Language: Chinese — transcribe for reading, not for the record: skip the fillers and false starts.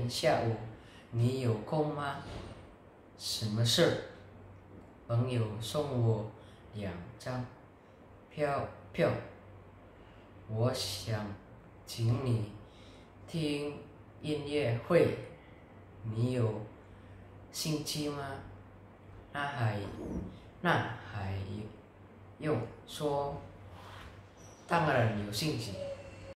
天下午你有空吗？什么事？朋友送我2张票，我想请你听音乐会，你有兴趣吗？那还用说，当然有兴趣。